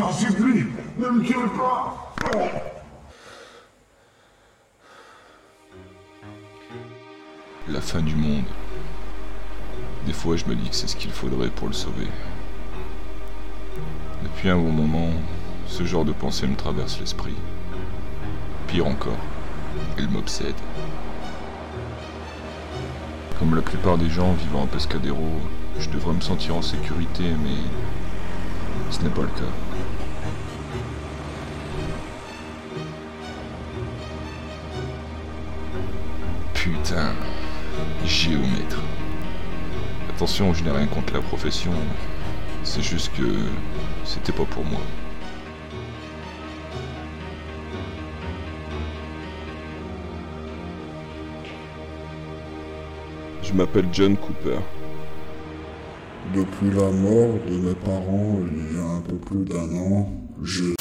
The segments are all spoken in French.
Ça suffit. Ne me tuez pas. La fin du monde. Des fois, je me dis que c'est ce qu'il faudrait pour le sauver. Depuis un bon moment, ce genre de pensée me traverse l'esprit. Pire encore, elle m'obsède. Comme la plupart des gens vivant à Pescadero, je devrais me sentir en sécurité, mais ce n'est pas le cas. Putain, géomètre. Attention, je n'ai rien contre la profession, c'est juste que c'était pas pour moi. Je m'appelle John Cooper. Depuis la mort de mes parents il y a un peu plus d'un an, je...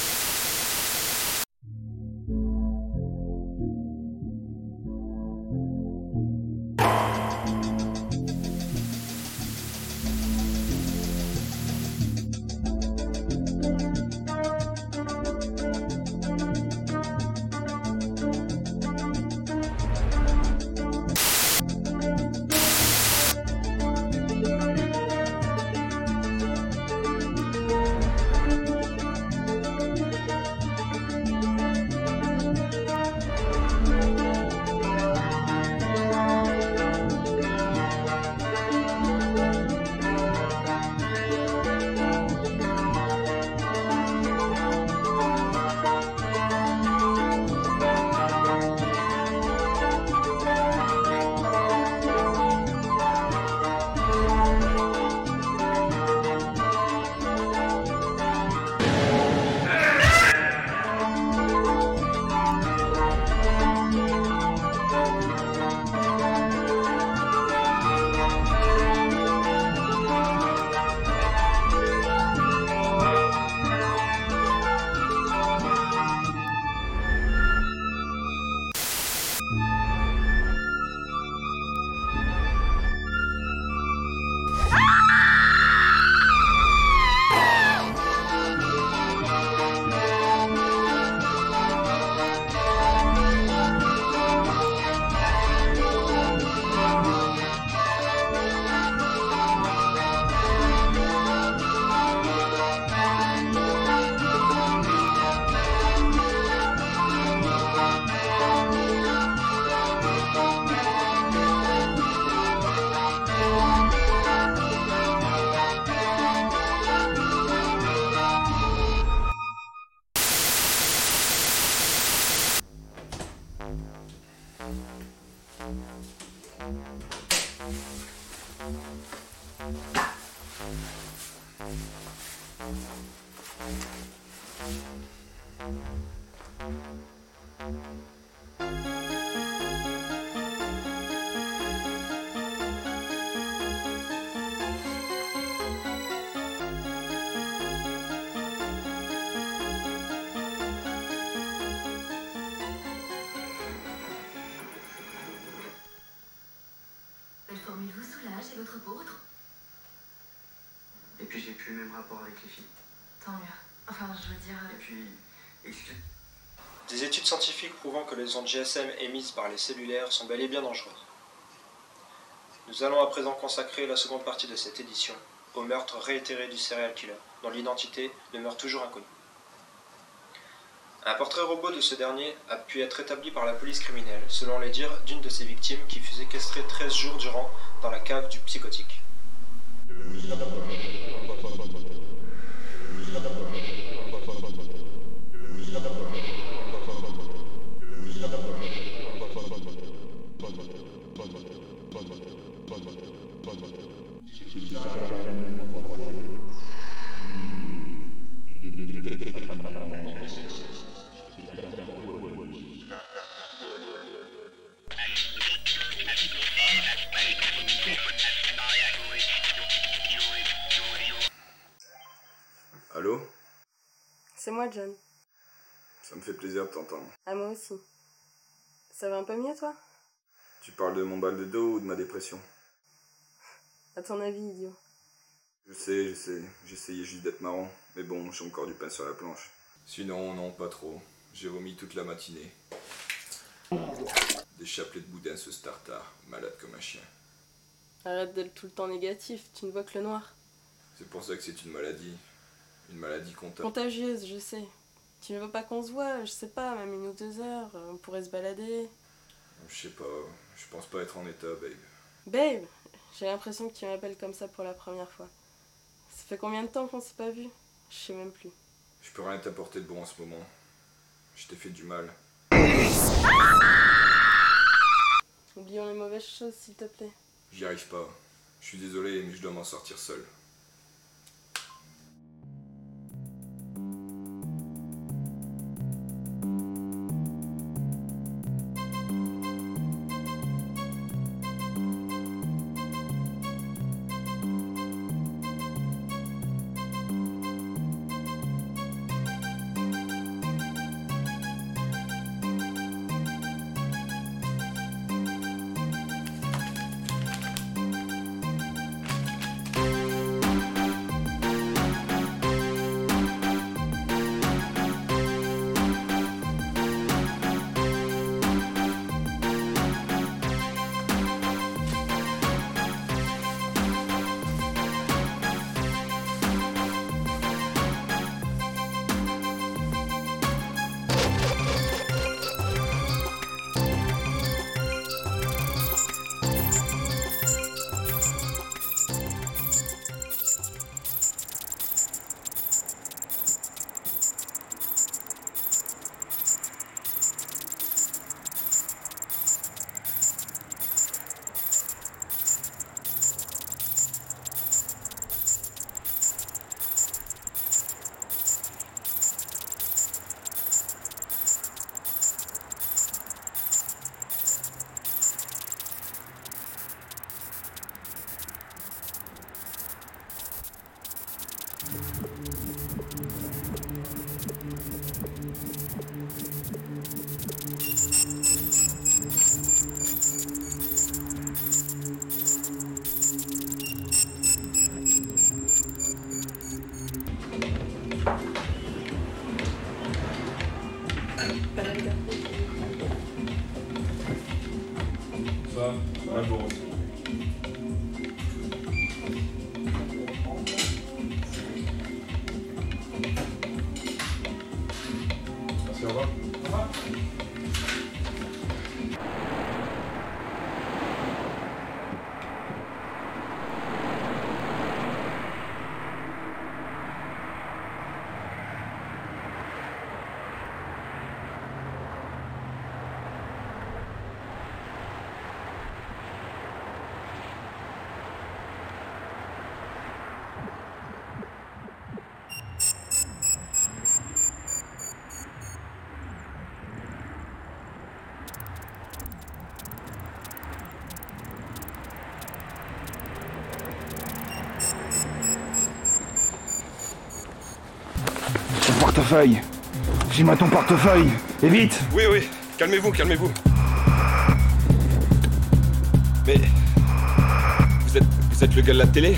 Cette formule vous soulage et votre peau retrouve. Et puis j'ai plus le même rapport avec les filles. Tant mieux. Enfin, je veux dire... Et puis, excuse... Des études scientifiques prouvant que les ondes GSM émises par les cellulaires sont bel et bien dangereuses. Nous allons à présent consacrer la seconde partie de cette édition au meurtre réitéré du serial killer, dont l'identité demeure toujours inconnue. Un portrait robot de ce dernier a pu être établi par la police criminelle, selon les dires d'une de ses victimes qui fut séquestrée 13 jours durant dans la cave du psychotique. Allô? C'est moi, John. Ça me fait plaisir de t'entendre. À moi aussi. Ça va un peu mieux, toi? Tu parles de mon bal de dos ou de ma dépression? À ton avis, idiot. Je sais, j'essayais juste d'être marrant, mais bon, j'ai encore du pain sur la planche. Sinon, non, pas trop. J'ai vomi toute la matinée. Des chapelets de boudin ce startard, malade comme un chien. Arrête d'être tout le temps négatif, tu ne vois que le noir. C'est pour ça que c'est une maladie Contagieuse, je sais. Tu ne veux pas qu'on se voit, je sais pas, même 1 ou 2 heures, on pourrait se balader. Je sais pas, je pense pas être en état, babe. Babe, j'ai l'impression que tu m'appelles comme ça pour la première fois. Ça fait combien de temps qu'on s'est pas vu? Je sais même plus. Je peux rien t'apporter de bon en ce moment. Je t'ai fait du mal. Oublions les mauvaises choses, s'il te plaît. J'y arrive pas. Je suis désolé, mais je dois m'en sortir seul. Ça, la bourse. Merci, au revoir. Au revoir. Ton portefeuille. J'ai-moi ton portefeuille. Et vite. Oui, calmez-vous. Mais... Vous êtes le gars de la télé?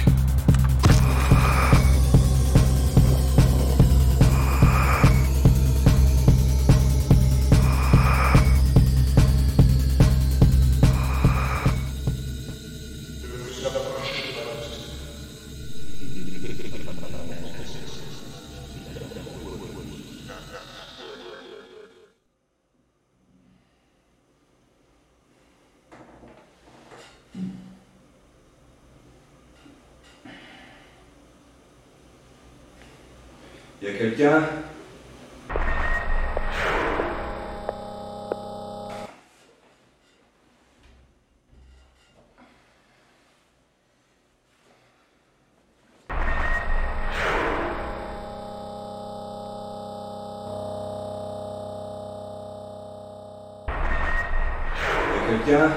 Y'a quelqu'un? Y'a quelqu'un?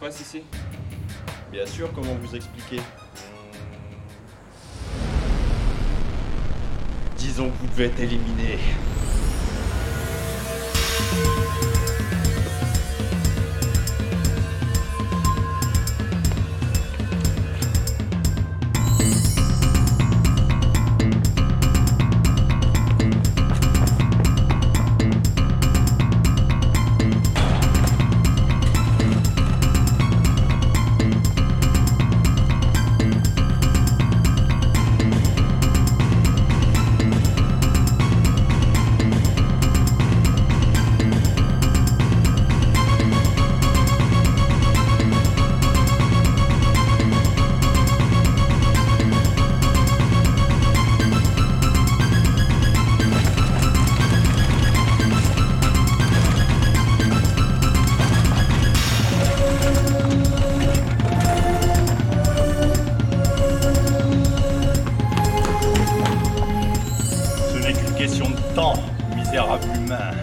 passe ici? Bien sûr, comment vous expliquer? Disons que vous devez être éliminé. Question de temps, misérable humain.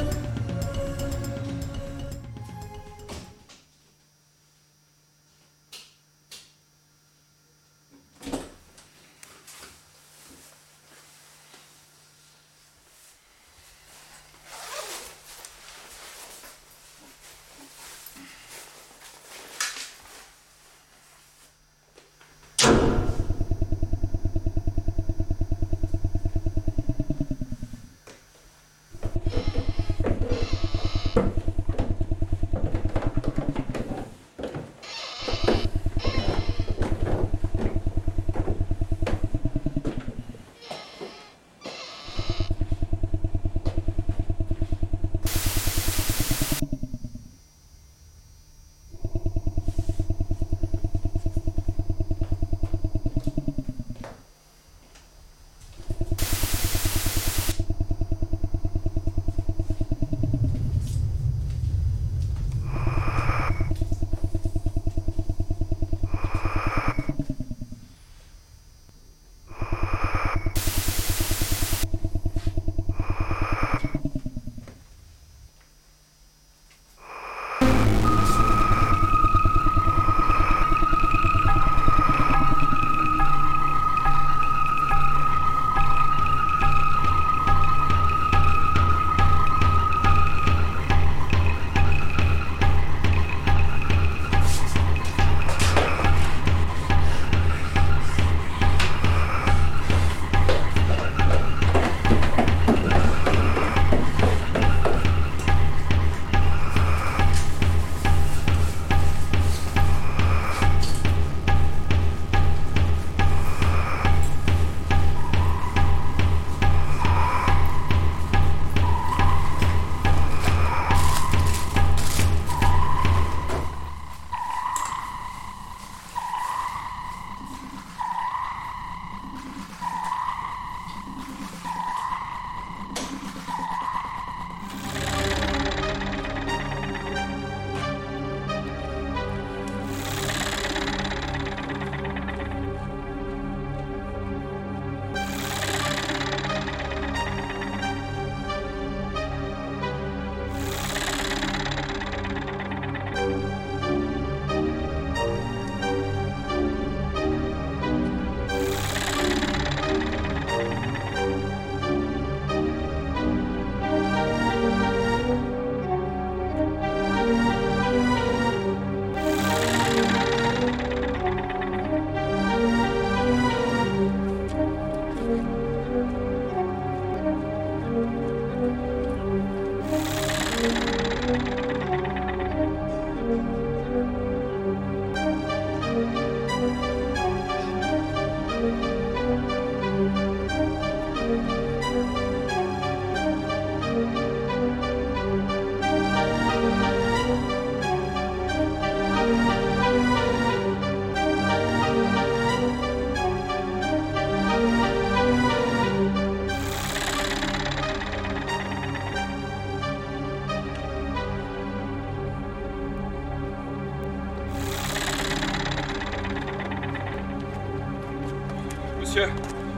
Monsieur?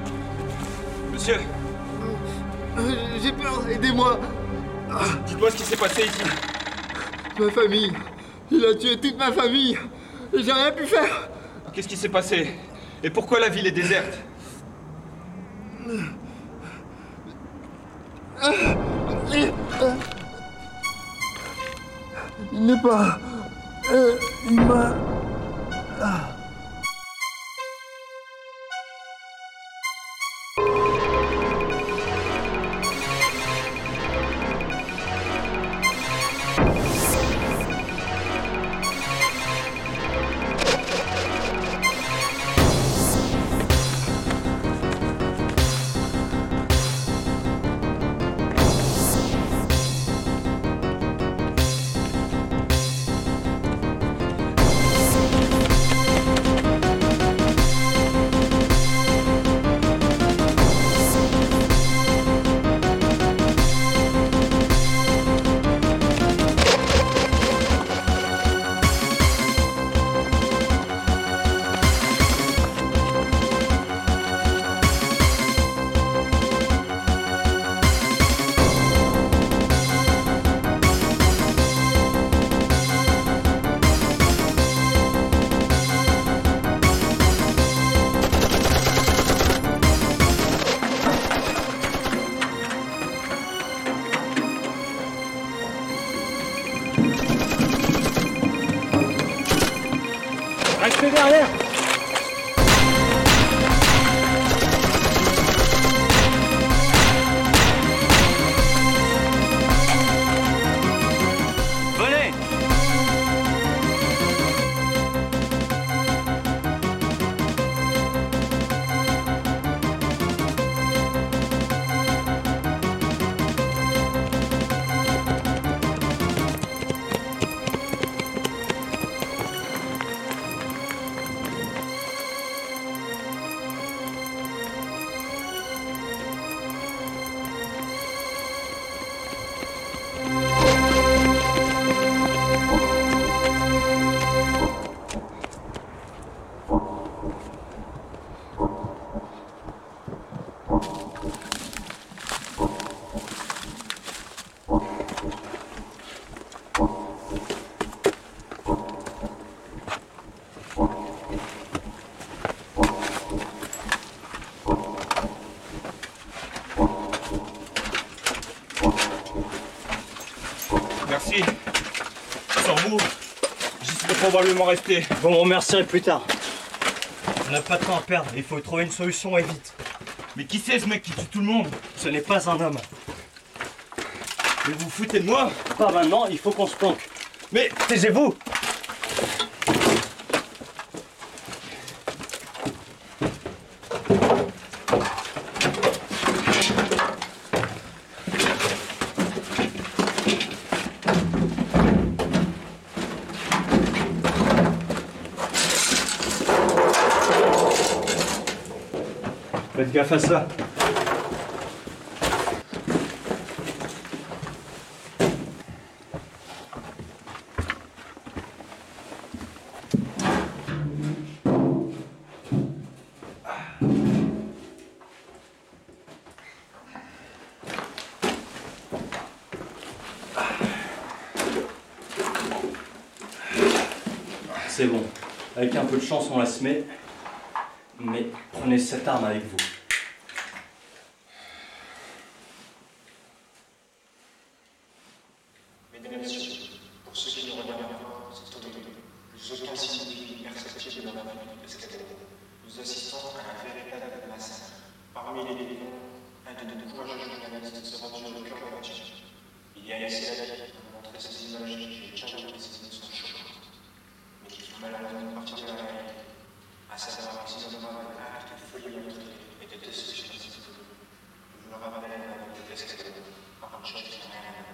Monsieur? J'ai peur, aidez-moi. Dites-moi ce qui s'est passé ici. Ma famille, Il a tué toute ma famille. Et j'ai rien pu faire. Qu'est-ce qui s'est passé? Et pourquoi la ville est déserte? Il n'est pas... il m'a... Restez derrière! Venez! Merci. Sans vous, j'y serais probablement resté. Vous me remercierez plus tard. On n'a pas de temps à perdre, il faut trouver une solution et vite. Mais qui c'est ce mec qui tue tout le monde? Ce n'est pas un homme. Mais vous vous foutez de moi? Pas maintenant, il faut qu'on se planque. Mais taisez-vous! Faites gaffe à ça. C'est bon. Avec un peu de chance, on la se met. Mais prenez cette arme avec vous. Mesdames et messieurs, pour ceux qui nous regardent, c'est au début. Plus aucun signe perceptible dans la vie escalade. Nous assistons à un véritable massacre. Parmi les vivants, un de nos courageux journalistes se rend sur le cœur de la Tchétchène. Il y a ici la vie pour montrer ces images et Tchétchène et ces images sont choquantes, mais qui font malheureusement partie de la réalité. À savoir ici dans un acte de folie meurtrière et de destruction de cette folie. Je vous le rappelle à la vie de l'escalade, par une chose qui n'a rien à voir.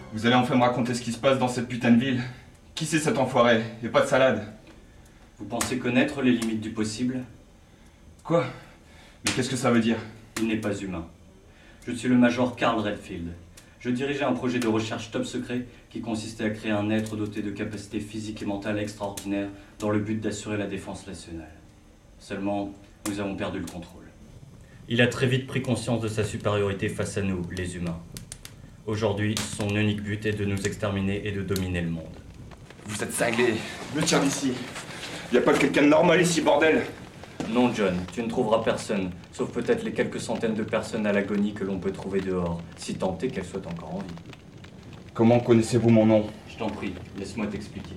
Vous allez enfin me raconter ce qui se passe dans cette putain de ville. Qui c'est cet enfoiré? Et pas de salade. Vous pensez connaître les limites du possible? Quoi? Mais qu'est-ce que ça veut dire? Il n'est pas humain. Je suis le major Carl Redfield. Je dirigeais un projet de recherche top secret qui consistait à créer un être doté de capacités physiques et mentales extraordinaires dans le but d'assurer la défense nationale. Seulement, nous avons perdu le contrôle. Il a très vite pris conscience de sa supériorité face à nous, les humains. Aujourd'hui, son unique but est de nous exterminer et de dominer le monde. Vous êtes cinglé. Me tiens d'ici. Y a pas quelqu'un de normal ici, bordel? Non, John, tu ne trouveras personne, sauf peut-être les quelques centaines de personnes à l'agonie que l'on peut trouver dehors, si tant est qu'elles soient encore en vie. Comment connaissez-vous mon nom? Je t'en prie, laisse-moi t'expliquer.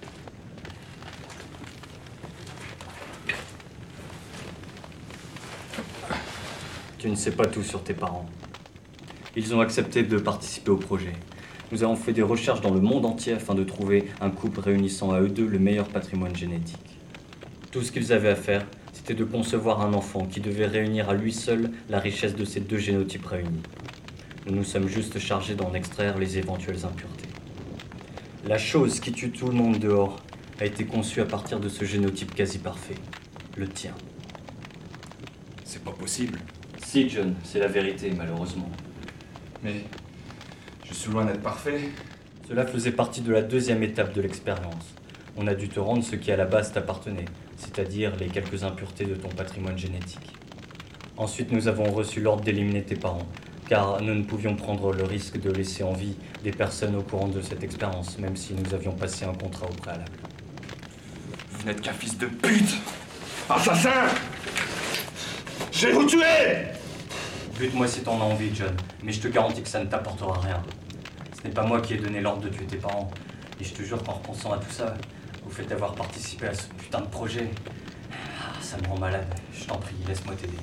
Tu ne sais pas tout sur tes parents. Ils ont accepté de participer au projet. Nous avons fait des recherches dans le monde entier afin de trouver un couple réunissant à eux deux le meilleur patrimoine génétique. Tout ce qu'ils avaient à faire, c'était de concevoir un enfant qui devait réunir à lui seul la richesse de ces deux génotypes réunis. Nous nous sommes juste chargés d'en extraire les éventuelles impuretés. La chose qui tue tout le monde dehors a été conçue à partir de ce génotype quasi parfait, le tien. C'est pas possible. Si, John, c'est la vérité, malheureusement. Mais je suis loin d'être parfait. Cela faisait partie de la deuxième étape de l'expérience. On a dû te rendre ce qui à la base t'appartenait, c'est-à-dire les quelques impuretés de ton patrimoine génétique. Ensuite, nous avons reçu l'ordre d'éliminer tes parents, car nous ne pouvions prendre le risque de laisser en vie des personnes au courant de cette expérience, même si nous avions passé un contrat au préalable. Vous n'êtes qu'un fils de pute! Assassin! Je vais vous tuer! Bute-moi si t'en as envie, John, mais je te garantis que ça ne t'apportera rien. Ce n'est pas moi qui ai donné l'ordre de tuer tes parents, et je te jure qu'en repensant à tout ça, au fait d'avoir participé à ce putain de projet, ça me rend malade. Je t'en prie, laisse-moi t'aider.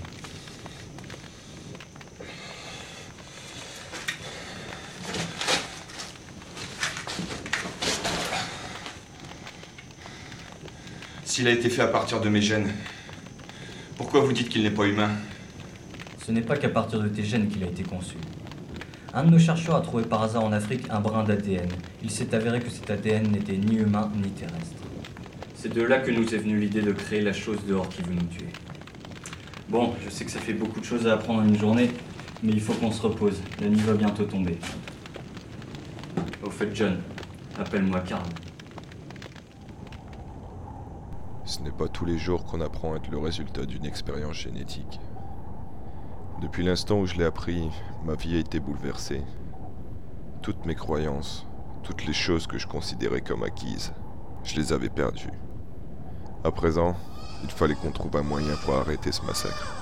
S'il a été fait à partir de mes gènes, pourquoi vous dites qu'il n'est pas humain? Ce n'est pas qu'à partir de tes gènes qu'il a été conçu. Un de nos chercheurs a trouvé par hasard en Afrique un brin d'ADN. Il s'est avéré que cet ADN n'était ni humain ni terrestre. C'est de là que nous est venue l'idée de créer la chose dehors qui veut nous tuer. Bon, je sais que ça fait beaucoup de choses à apprendre en une journée, mais il faut qu'on se repose. La nuit va bientôt tomber. Au fait, John, appelle-moi Carl. Ce n'est pas tous les jours qu'on apprend à être le résultat d'une expérience génétique. Depuis l'instant où je l'ai appris, ma vie a été bouleversée. Toutes mes croyances, toutes les choses que je considérais comme acquises, je les avais perdues. À présent, il fallait qu'on trouve un moyen pour arrêter ce massacre.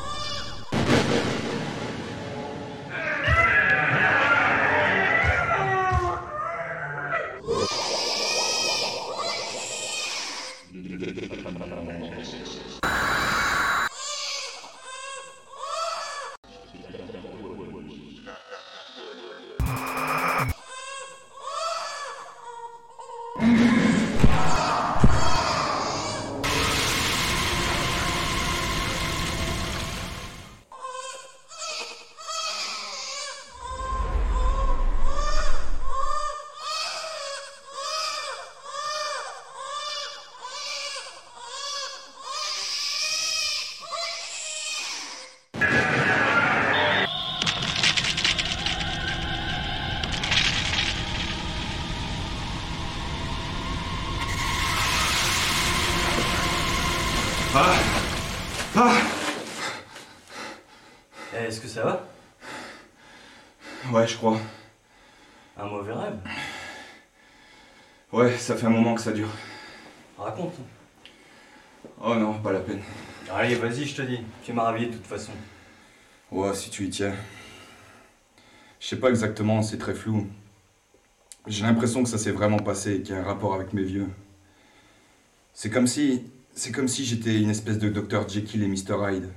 Est-ce que ça va? Ouais, je crois. Un mauvais rêve? Ouais, ça fait un moment que ça dure. Raconte. Oh non, pas la peine. Allez, vas-y, je te dis. Tu m'as réveillé de toute façon. Ouais, si tu y tiens. Je sais pas exactement, c'est très flou. J'ai l'impression que ça s'est vraiment passé et qu'il y a un rapport avec mes vieux. C'est comme si j'étais une espèce de Dr Jekyll et Mr Hyde.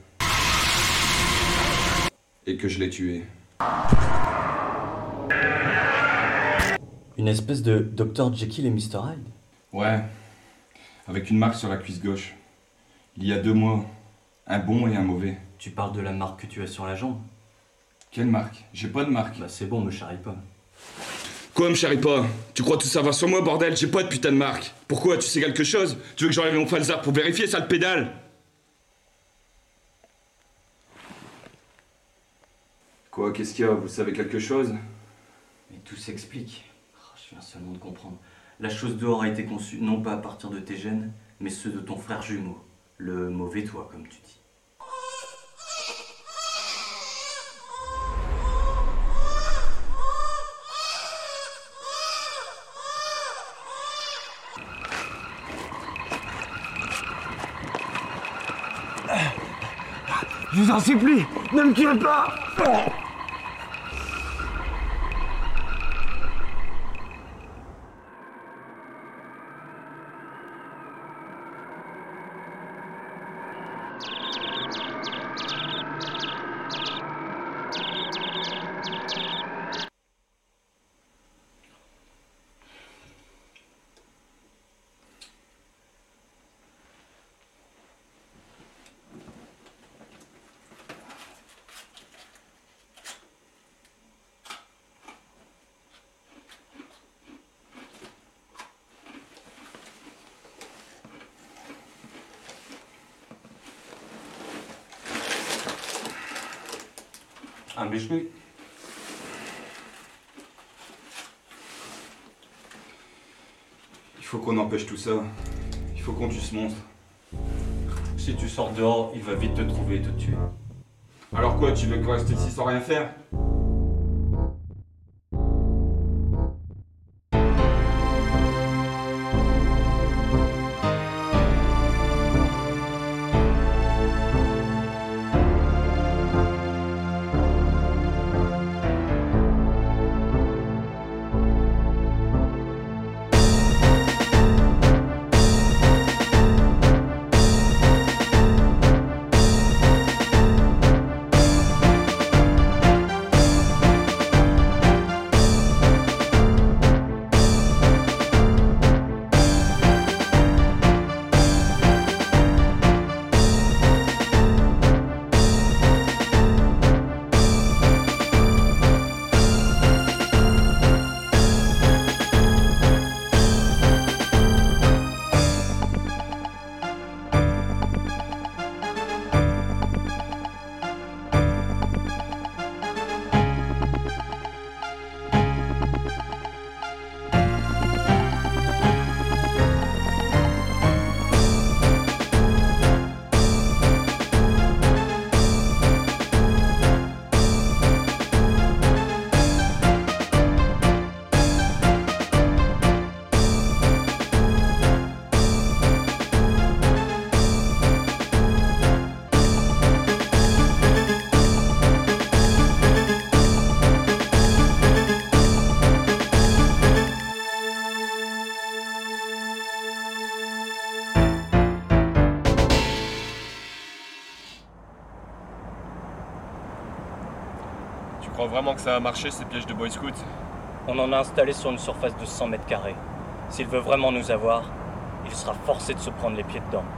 Et que je l'ai tué. Une espèce de Dr Jekyll et Mr Hyde? Ouais, avec une marque sur la cuisse gauche. Il y a 2 mois. Un bon et un mauvais. Tu parles de la marque que tu as sur la jambe? Quelle marque? J'ai pas de marque. Bah c'est bon, me charrie pas. Quoi, me charrie pas? Tu crois tout savoir sur moi, bordel? J'ai pas de putain de marque. Pourquoi? Tu sais quelque chose? Tu veux que j'enlève mon falzar pour vérifier, sale pédale? Quoi, qu'est-ce qu'il y a? Vous savez quelque chose? Mais tout s'explique. Oh, je viens seulement de comprendre. La chose dehors a été conçue non pas à partir de tes gènes, mais ceux de ton frère jumeau. Le mauvais toi, comme tu dis. Je vous en supplie, ne me tuez pas! Un biscuit. Il faut qu'on empêche tout ça. Il faut qu'on tue ce monstre. Si tu sors dehors, il va vite te trouver et te tuer. Alors quoi, tu veux qu'on reste ici sans rien faire? Tu crois vraiment que ça va marcher ces pièges de Boy Scout? On en a installé sur une surface de 100 mètres carrés. S'il veut vraiment nous avoir, il sera forcé de se prendre les pieds dedans.